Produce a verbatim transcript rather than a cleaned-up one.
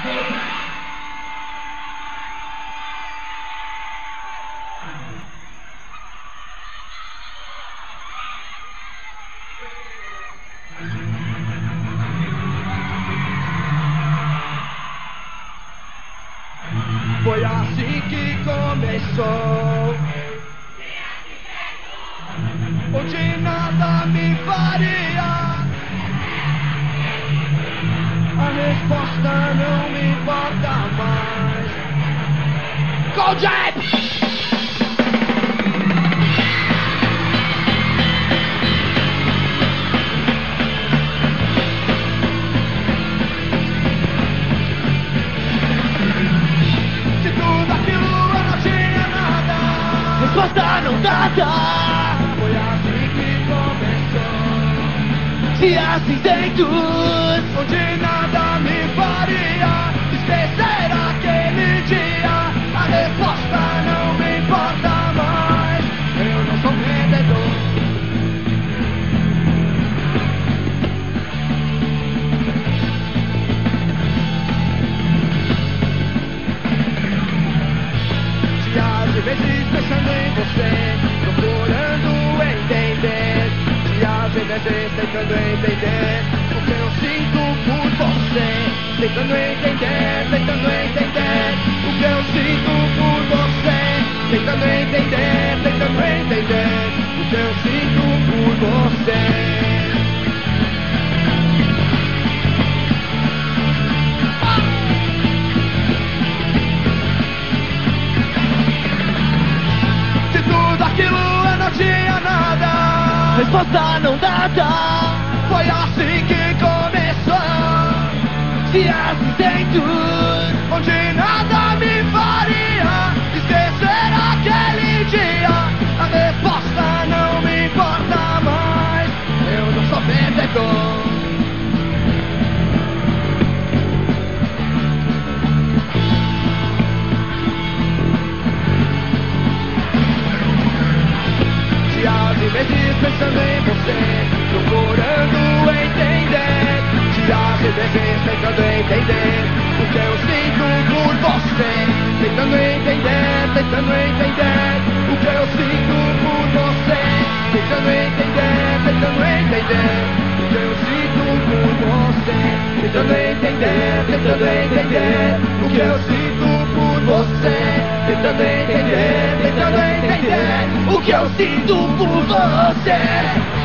Foi assim que começou, onde nada me faria. A resposta não me importa mais. Kojak! Resposta não dada. Foi assim que começou, Se assim sentos, onde nada me faria esquecer aquele dia. A resposta não me importa mais. Eu não sou vendedor. Se às vezes pensando em você, procurando entender, se às vezes tentando entender o que eu sinto por você, tentando entender, tentando entender o que eu sinto por você, tentando entender, tentando entender o que eu sinto por você. resposta não dada. Foi assim que começou, Se assim sentos, onde nada me faria esquecer aquele dia. A resposta não me importa mais. Eu não sou vendedor. Se às vezes pensando em você, procurando entender, se às vezes tentando entender o que eu sinto por você, tentando entender, tentando entender o que eu sinto por você, tentando entender, tentando entender o que eu sinto por você, tentando entender, tentando entender o que eu sinto por você, tentando entender, tentando entender o que eu sinto por você.